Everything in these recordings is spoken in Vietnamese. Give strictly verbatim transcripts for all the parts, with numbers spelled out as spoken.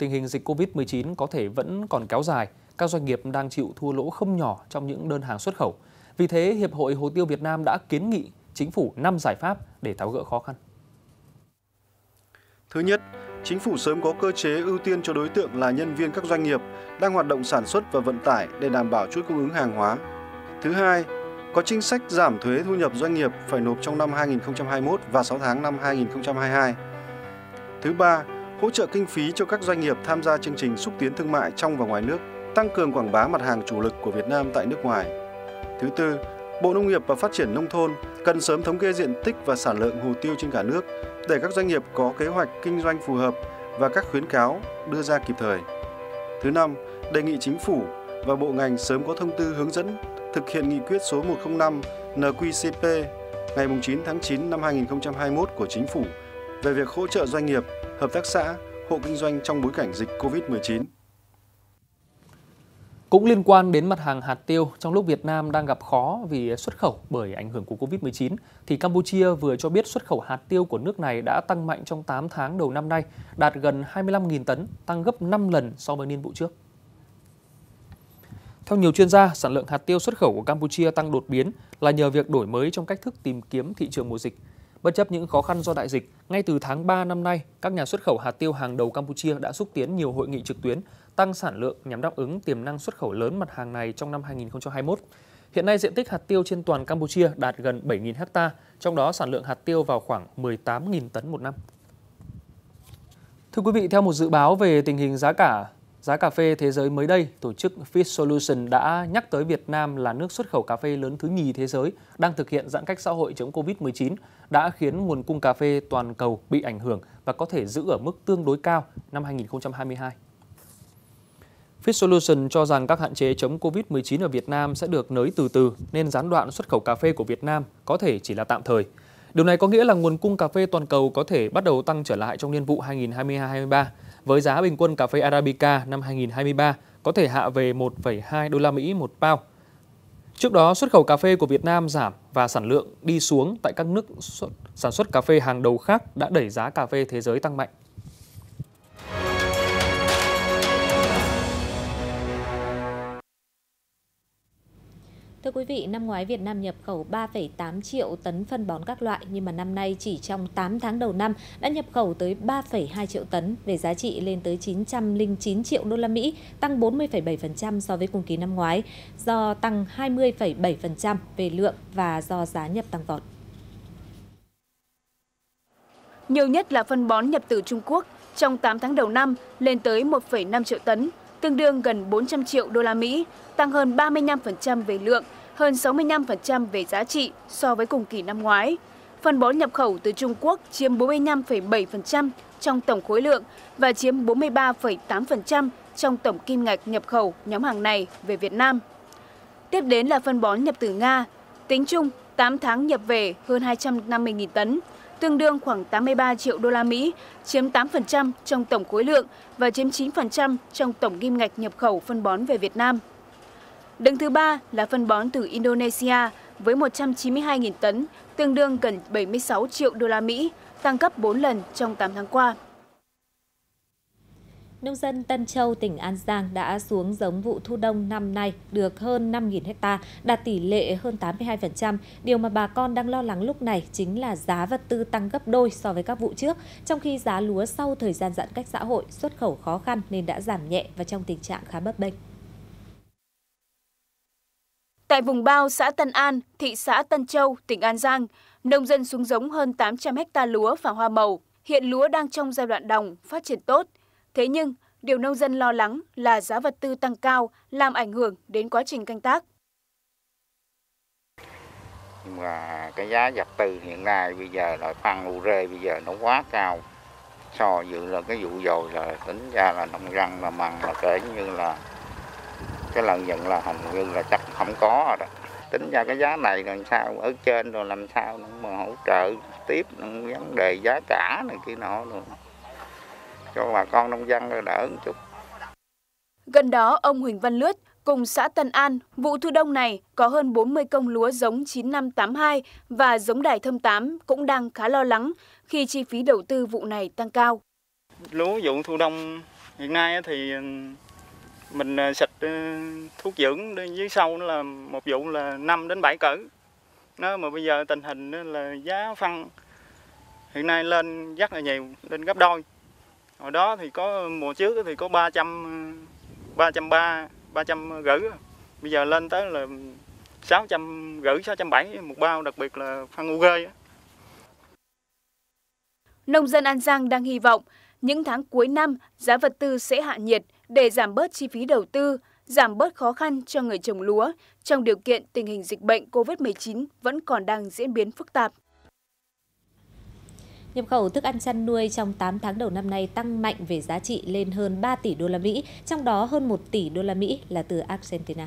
tình hình dịch Covid mười chín có thể vẫn còn kéo dài, các doanh nghiệp đang chịu thua lỗ không nhỏ trong những đơn hàng xuất khẩu. Vì thế, Hiệp hội Hồ tiêu Việt Nam đã kiến nghị Chính phủ năm giải pháp để tháo gỡ khó khăn. Thứ nhất, Chính phủ sớm có cơ chế ưu tiên cho đối tượng là nhân viên các doanh nghiệp đang hoạt động sản xuất và vận tải để đảm bảo chuỗi cung ứng hàng hóa. Thứ hai, có chính sách giảm thuế thu nhập doanh nghiệp phải nộp trong năm hai nghìn không trăm hai mươi mốt và sáu tháng năm hai nghìn không trăm hai mươi hai. Thứ ba, hỗ trợ kinh phí cho các doanh nghiệp tham gia chương trình xúc tiến thương mại trong và ngoài nước, tăng cường quảng bá mặt hàng chủ lực của Việt Nam tại nước ngoài. Thứ tư, Bộ Nông nghiệp và Phát triển Nông thôn cần sớm thống kê diện tích và sản lượng hồ tiêu trên cả nước để các doanh nghiệp có kế hoạch kinh doanh phù hợp và các khuyến cáo đưa ra kịp thời. Thứ năm, đề nghị Chính phủ và bộ ngành sớm có thông tư hướng dẫn thực hiện nghị quyết số một không năm N Q C P ngày chín tháng chín năm hai nghìn không trăm hai mươi mốt của Chính phủ về việc hỗ trợ doanh nghiệp, hợp tác xã, hộ kinh doanh trong bối cảnh dịch Covid mười chín. Cũng liên quan đến mặt hàng hạt tiêu, trong lúc Việt Nam đang gặp khó vì xuất khẩu bởi ảnh hưởng của Covid mười chín, thì Campuchia vừa cho biết xuất khẩu hạt tiêu của nước này đã tăng mạnh trong tám tháng đầu năm nay, đạt gần hai mươi lăm nghìn tấn, tăng gấp năm lần so với niên vụ trước. Theo nhiều chuyên gia, sản lượng hạt tiêu xuất khẩu của Campuchia tăng đột biến là nhờ việc đổi mới trong cách thức tìm kiếm thị trường mùa dịch. Bất chấp những khó khăn do đại dịch, ngay từ tháng ba năm nay, các nhà xuất khẩu hạt tiêu hàng đầu Campuchia đã xúc tiến nhiều hội nghị trực tuyến, tăng sản lượng nhằm đáp ứng tiềm năng xuất khẩu lớn mặt hàng này trong năm hai nghìn không trăm hai mươi mốt. Hiện nay, diện tích hạt tiêu trên toàn Campuchia đạt gần bảy nghìn ha, trong đó sản lượng hạt tiêu vào khoảng mười tám nghìn tấn một năm. Thưa quý vị, theo một dự báo về tình hình giá cả Giá cà phê thế giới mới đây, tổ chức Fish Solution đã nhắc tới Việt Nam là nước xuất khẩu cà phê lớn thứ nhì thế giới đang thực hiện giãn cách xã hội chống Covid mười chín, đã khiến nguồn cung cà phê toàn cầu bị ảnh hưởng và có thể giữ ở mức tương đối cao năm hai nghìn không trăm hai mươi hai. Fish Solution cho rằng các hạn chế chống Covid mười chín ở Việt Nam sẽ được nới từ từ, nên gián đoạn xuất khẩu cà phê của Việt Nam có thể chỉ là tạm thời. Điều này có nghĩa là nguồn cung cà phê toàn cầu có thể bắt đầu tăng trở lại trong niên vụ hai nghìn không trăm hai mươi hai hai nghìn không trăm hai mươi ba, với giá bình quân cà phê Arabica năm hai nghìn không trăm hai mươi ba có thể hạ về một phẩy hai đô la Mỹ một bao. Trước đó, xuất khẩu cà phê của Việt Nam giảm và sản lượng đi xuống tại các nước sản xuất cà phê hàng đầu khác đã đẩy giá cà phê thế giới tăng mạnh. Thưa quý vị, năm ngoái Việt Nam nhập khẩu ba phẩy tám triệu tấn phân bón các loại, nhưng mà năm nay chỉ trong tám tháng đầu năm đã nhập khẩu tới ba phẩy hai triệu tấn, về giá trị lên tới chín trăm lẻ chín triệu đô la Mỹ, tăng bốn mươi phẩy bảy phần trăm so với cùng kỳ năm ngoái, do tăng hai mươi phẩy bảy phần trăm về lượng và do giá nhập tăng vọt. Nhiều nhất là phân bón nhập từ Trung Quốc, trong tám tháng đầu năm lên tới một phẩy năm triệu tấn, tương đương gần bốn trăm triệu đô la Mỹ, tăng hơn ba mươi lăm phần trăm về lượng, hơn sáu mươi lăm phần trăm về giá trị so với cùng kỳ năm ngoái. Phân bón nhập khẩu từ Trung Quốc chiếm bốn mươi lăm phẩy bảy phần trăm trong tổng khối lượng và chiếm bốn mươi ba phẩy tám phần trăm trong tổng kim ngạch nhập khẩu nhóm hàng này về Việt Nam. Tiếp đến là phân bón nhập từ Nga. Tính chung, tám tháng nhập về hơn hai trăm năm mươi nghìn tấn, tương đương khoảng tám mươi ba triệu đô la Mỹ, chiếm tám phần trăm trong tổng khối lượng và chiếm chín phần trăm trong tổng kim ngạch nhập khẩu phân bón về Việt Nam. Đứng thứ ba là phân bón từ Indonesia với một trăm chín mươi hai nghìn tấn, tương đương gần bảy mươi sáu triệu đô la Mỹ, tăng gấp bốn lần trong tám tháng qua. Nông dân Tân Châu, tỉnh An Giang đã xuống giống vụ thu đông năm nay được hơn năm nghìn ha, đạt tỷ lệ hơn tám mươi hai phần trăm. Điều mà bà con đang lo lắng lúc này chính là giá vật tư tăng gấp đôi so với các vụ trước, trong khi giá lúa sau thời gian giãn cách xã hội xuất khẩu khó khăn nên đã giảm nhẹ và trong tình trạng khá bấp bênh. Tại vùng Bao, xã Tân An, thị xã Tân Châu, tỉnh An Giang, nông dân xuống giống hơn tám trăm ha lúa và hoa màu. Hiện lúa đang trong giai đoạn đồng, phát triển tốt. Thế nhưng, điều nông dân lo lắng là giá vật tư tăng cao, làm ảnh hưởng đến quá trình canh tác. Nhưng mà cái giá vật tư hiện nay bây giờ là phân u rê bây giờ nó quá cao. So với là cái vụ dồi là tính ra là nông dân mà mặn là kể như là cái lợi nhuận là hầu như là chắc không có rồi đó. Tính ra cái giá này làm sao ở trên rồi làm sao mà hỗ trợ tiếp vấn đề giá cả này kia nọ rồi cho bà con nông dân đỡ một chút. Gần đó, ông Huỳnh Văn Lướt cùng xã Tân An, vụ thu đông này có hơn bốn mươi công lúa giống chín năm tám hai và giống đài thơm tám cũng đang khá lo lắng khi chi phí đầu tư vụ này tăng cao. Lúa vụ thu đông Hiện nay thì mình xịt thuốc dưỡng dưới sâu nó là một vụ là năm đến bảy cỡ. Nó mà bây giờ tình hình là giá phân hiện nay lên rất là nhiều, lên gấp đôi. Hồi đó thì có mùa trước thì có ba trăm, ba trăm ba, ba trăm rưỡi. Bây giờ lên tới là sáu trăm rưỡi, sáu trăm bảy một bao, đặc biệt là phân u rê. Nông dân An Giang đang hy vọng những tháng cuối năm giá vật tư sẽ hạ nhiệt để giảm bớt chi phí đầu tư, giảm bớt khó khăn cho người trồng lúa trong điều kiện tình hình dịch bệnh Covid mười chín vẫn còn đang diễn biến phức tạp. Nhập khẩu thức ăn chăn nuôi trong tám tháng đầu năm nay tăng mạnh về giá trị lên hơn ba tỷ đô la Mỹ, trong đó hơn một tỷ đô la Mỹ là từ Argentina.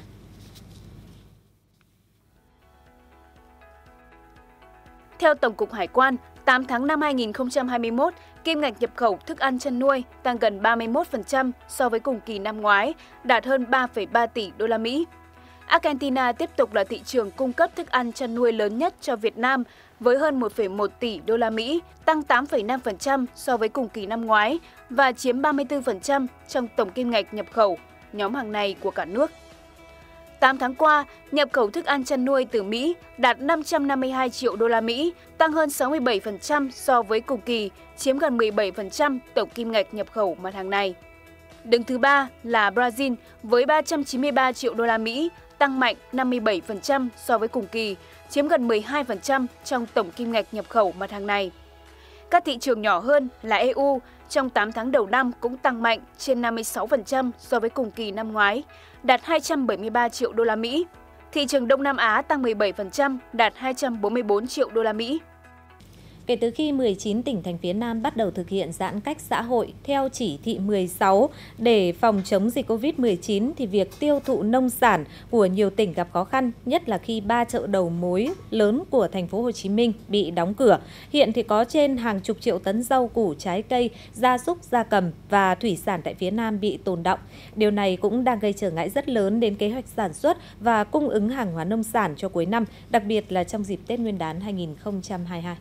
Theo Tổng cục Hải quan, tám tháng năm hai nghìn không trăm hai mươi mốt, kim ngạch nhập khẩu thức ăn chăn nuôi tăng gần ba mươi mốt phần trăm so với cùng kỳ năm ngoái, đạt hơn ba phẩy ba tỷ đô la Mỹ. Argentina tiếp tục là thị trường cung cấp thức ăn chăn nuôi lớn nhất cho Việt Nam với hơn một phẩy một tỷ đô la Mỹ, tăng tám phẩy năm phần trăm so với cùng kỳ năm ngoái và chiếm ba mươi tư phần trăm trong tổng kim ngạch nhập khẩu nhóm hàng này của cả nước. tám tháng qua, nhập khẩu thức ăn chăn nuôi từ Mỹ đạt năm trăm năm mươi hai triệu đô la Mỹ, tăng hơn sáu mươi bảy phần trăm so với cùng kỳ, chiếm gần mười bảy phần trăm tổng kim ngạch nhập khẩu mặt hàng này. Đứng thứ ba là Brazil với ba trăm chín mươi ba triệu đô la Mỹ, tăng mạnh năm mươi bảy phần trăm so với cùng kỳ, chiếm gần mười hai phần trăm trong tổng kim ngạch nhập khẩu mặt hàng này. Các thị trường nhỏ hơn là e u trong tám tháng đầu năm cũng tăng mạnh trên năm mươi sáu phần trăm so với cùng kỳ năm ngoái, đạt hai trăm bảy mươi ba triệu đô la Mỹ. Thị trường Đông Nam Á tăng mười bảy phần trăm, đạt hai trăm bốn mươi bốn triệu đô la Mỹ. Kể từ khi mười chín tỉnh thành phía Nam bắt đầu thực hiện giãn cách xã hội theo chỉ thị mười sáu để phòng chống dịch Covid mười chín thì việc tiêu thụ nông sản của nhiều tỉnh gặp khó khăn, nhất là khi ba chợ đầu mối lớn của thành phố Hồ Chí Minh bị đóng cửa. Hiện thì có trên hàng chục triệu tấn rau củ, trái cây, gia súc, gia cầm và thủy sản tại phía Nam bị tồn đọng. Điều này cũng đang gây trở ngại rất lớn đến kế hoạch sản xuất và cung ứng hàng hóa nông sản cho cuối năm, đặc biệt là trong dịp Tết Nguyên đán hai nghìn không trăm hai mươi hai.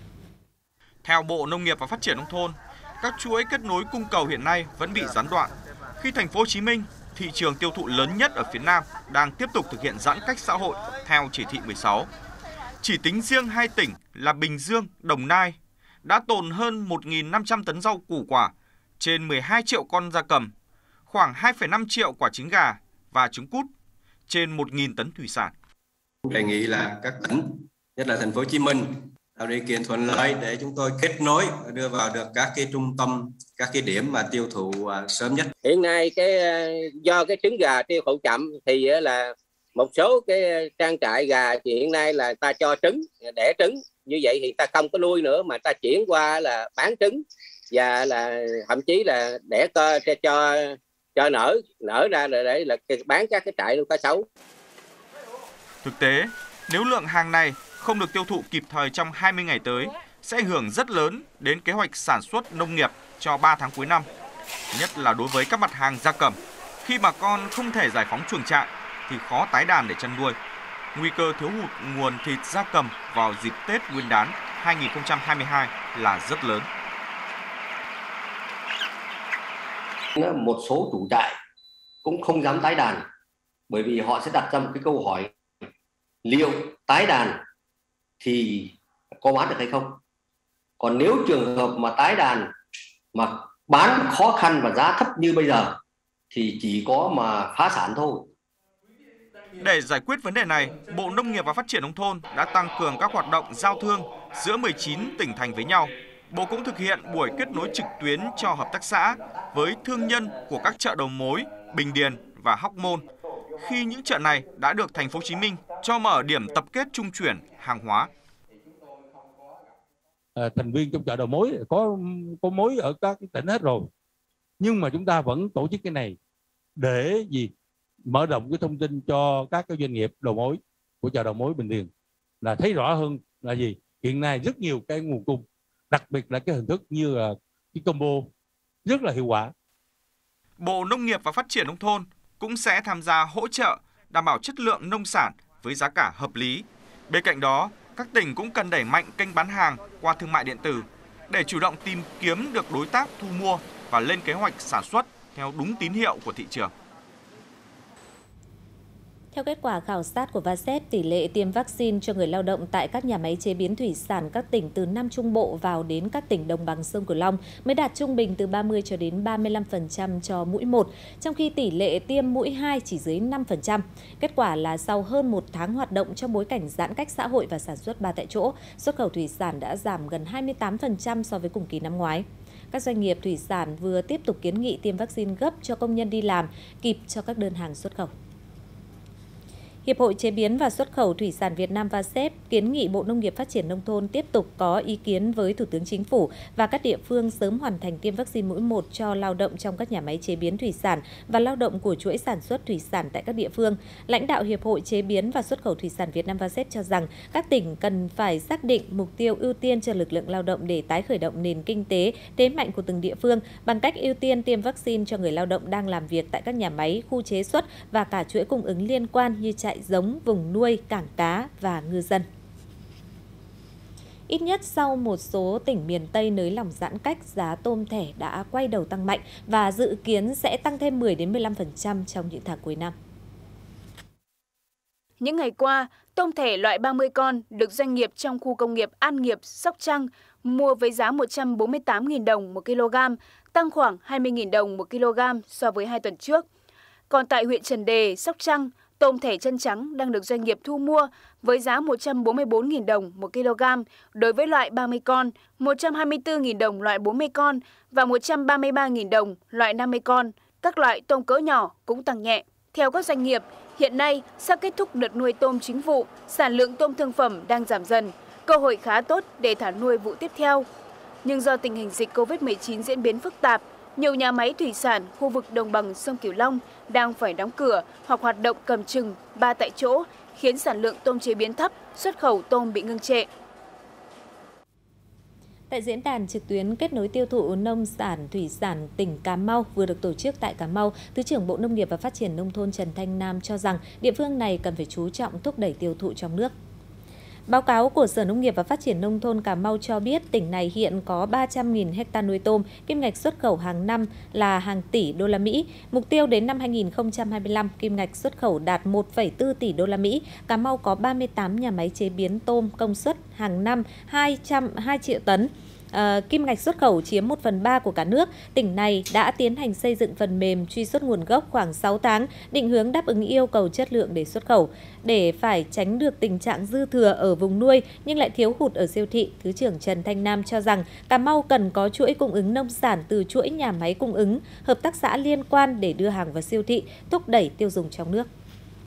Theo Bộ Nông nghiệp và Phát triển nông thôn, các chuỗi kết nối cung cầu hiện nay vẫn bị gián đoạn. Khi thành phố Hồ Chí Minh, thị trường tiêu thụ lớn nhất ở phía Nam, đang tiếp tục thực hiện giãn cách xã hội theo chỉ thị mười sáu. Chỉ tính riêng hai tỉnh là Bình Dương, Đồng Nai đã tồn hơn một nghìn năm trăm tấn rau củ quả, trên mười hai triệu con gia cầm, khoảng hai phẩy năm triệu quả trứng gà và trứng cút, trên một nghìn tấn thủy sản. Đề nghị là các tỉnh, nhất là thành phố Hồ Chí Minh, tạo điều kiện thuận lợi để chúng tôi kết nối và đưa vào được các cái trung tâm, các cái điểm mà tiêu thụ sớm nhất. Hiện nay cái do cái trứng gà tiêu thụ chậm thì là một số cái trang trại gà thì hiện nay là ta cho trứng, đẻ trứng, như vậy thì ta không có nuôi nữa mà ta chuyển qua là bán trứng và là thậm chí là đẻ cơ cho cho, cho nở nở ra để, để là bán các cái trại nuôi cá sấu. Thực tế, nếu lượng hàng này không được tiêu thụ kịp thời trong hai mươi ngày tới, sẽ ảnh hưởng rất lớn đến kế hoạch sản xuất nông nghiệp cho ba tháng cuối năm. Nhất là đối với các mặt hàng gia cầm, khi bà con không thể giải phóng chuồng trại thì khó tái đàn để chăn nuôi. Nguy cơ thiếu hụt nguồn thịt gia cầm vào dịp Tết Nguyên đán hai nghìn không trăm hai mươi hai là rất lớn. Một số chủ trại cũng không dám tái đàn bởi vì họ sẽ đặt ra một cái câu hỏi: liệu tái đàn thì có bán được hay không? Còn nếu trường hợp mà tái đàn mà bán khó khăn và giá thấp như bây giờ thì chỉ có mà phá sản thôi. Để giải quyết vấn đề này, Bộ Nông nghiệp và Phát triển nông thôn đã tăng cường các hoạt động giao thương giữa mười chín tỉnh thành với nhau. Bộ cũng thực hiện buổi kết nối trực tuyến cho hợp tác xã với thương nhân của các chợ đầu mối Bình Điền và Hóc Môn. Khi những chợ này đã được thành phố Hồ Chí Minh cho mở điểm tập kết trung chuyển hàng hóa. À, thành viên trong chợ đầu mối có có mối ở các tỉnh hết rồi, nhưng mà chúng ta vẫn tổ chức cái này để gì mở rộng cái thông tin cho các cái doanh nghiệp đầu mối của chợ đầu mối Bình Điền, là thấy rõ hơn là gì hiện nay rất nhiều cái nguồn cung, đặc biệt là cái hình thức như là cái combo rất là hiệu quả. Bộ Nông nghiệp và Phát triển nông thôn cũng sẽ tham gia hỗ trợ đảm bảo chất lượng nông sản với giá cả hợp lý. Bên cạnh đó, các tỉnh cũng cần đẩy mạnh kênh bán hàng qua thương mại điện tử để chủ động tìm kiếm được đối tác thu mua và lên kế hoạch sản xuất theo đúng tín hiệu của thị trường. Theo kết quả khảo sát của vê a ét e pê, tỷ lệ tiêm vaccine cho người lao động tại các nhà máy chế biến thủy sản các tỉnh từ Nam Trung Bộ vào đến các tỉnh đồng bằng sông Cửu Long mới đạt trung bình từ ba mươi cho đến ba mươi lăm phần trăm cho mũi một, trong khi tỷ lệ tiêm mũi hai chỉ dưới năm phần trăm. Kết quả là sau hơn một tháng hoạt động trong bối cảnh giãn cách xã hội và sản xuất ba tại chỗ, xuất khẩu thủy sản đã giảm gần hai mươi tám phần trăm so với cùng kỳ năm ngoái. Các doanh nghiệp thủy sản vừa tiếp tục kiến nghị tiêm vaccine gấp cho công nhân đi làm, kịp cho các đơn hàng xuất khẩu. Hiệp hội Chế biến và Xuất khẩu Thủy sản Việt Nam vê a ét e pê kiến nghị Bộ Nông nghiệp Phát triển Nông thôn tiếp tục có ý kiến với Thủ tướng Chính phủ và các địa phương sớm hoàn thành tiêm vaccine mũi một cho lao động trong các nhà máy chế biến thủy sản và lao động của chuỗi sản xuất thủy sản tại các địa phương. Lãnh đạo Hiệp hội Chế biến và Xuất khẩu Thủy sản Việt Nam vê a ét e pê cho rằng các tỉnh cần phải xác định mục tiêu ưu tiên cho lực lượng lao động để tái khởi động nền kinh tế, thế mạnh của từng địa phương bằng cách ưu tiên tiêm vaccine cho người lao động đang làm việc tại các nhà máy, khu chế xuất và cả chuỗi cung ứng liên quan như trại giống, vùng nuôi, cảng cá và ngư dân. Ít nhất sau một số tỉnh miền Tây nới lỏng giãn cách, giá tôm thẻ đã quay đầu tăng mạnh và dự kiến sẽ tăng thêm mười đến mười lăm phần trăm trong những tháng cuối năm. Những ngày qua, tôm thẻ loại ba mươi con được doanh nghiệp trong khu công nghiệp An Nghiệp, Sóc Trăng mua với giá một trăm bốn mươi tám nghìn đồng một kg, tăng khoảng hai mươi nghìn đồng một kg so với hai tuần trước. Còn tại huyện Trần Đề, Sóc Trăng, tôm thẻ chân trắng đang được doanh nghiệp thu mua với giá một trăm bốn mươi bốn nghìn đồng một kg đối với loại ba mươi con, một trăm hai mươi tư nghìn đồng loại bốn mươi con và một trăm ba mươi ba nghìn đồng loại năm mươi con. Các loại tôm cỡ nhỏ cũng tăng nhẹ. Theo các doanh nghiệp, hiện nay sau kết thúc đợt nuôi tôm chính vụ, sản lượng tôm thương phẩm đang giảm dần, cơ hội khá tốt để thả nuôi vụ tiếp theo. Nhưng do tình hình dịch Covid mười chín diễn biến phức tạp, nhiều nhà máy thủy sản khu vực đồng bằng sông Cửu Long đang phải đóng cửa hoặc hoạt động cầm chừng ba tại chỗ, khiến sản lượng tôm chế biến thấp, xuất khẩu tôm bị ngưng trệ. Tại diễn đàn trực tuyến kết nối tiêu thụ nông sản thủy sản tỉnh Cà Mau vừa được tổ chức tại Cà Mau, Thứ trưởng Bộ Nông nghiệp và Phát triển Nông thôn Trần Thanh Nam cho rằng địa phương này cần phải chú trọng thúc đẩy tiêu thụ trong nước. Báo cáo của Sở Nông nghiệp và Phát triển Nông thôn Cà Mau cho biết tỉnh này hiện có ba trăm nghìn ha nuôi tôm, kim ngạch xuất khẩu hàng năm là hàng tỷ đô la Mỹ. Mục tiêu đến năm hai nghìn không trăm hai mươi lăm, kim ngạch xuất khẩu đạt một phẩy bốn tỷ đô la Mỹ. Cà Mau có ba mươi tám nhà máy chế biến tôm công suất hàng năm hai trăm hai triệu tấn. À, kim ngạch xuất khẩu chiếm một phần ba của cả nước. Tỉnh này đã tiến hành xây dựng phần mềm truy xuất nguồn gốc khoảng sáu tháng, định hướng đáp ứng yêu cầu chất lượng để xuất khẩu. Để phải tránh được tình trạng dư thừa ở vùng nuôi nhưng lại thiếu hụt ở siêu thị, Thứ trưởng Trần Thanh Nam cho rằng Cà Mau cần có chuỗi cung ứng nông sản từ chuỗi nhà máy cung ứng, hợp tác xã liên quan để đưa hàng vào siêu thị, thúc đẩy tiêu dùng trong nước.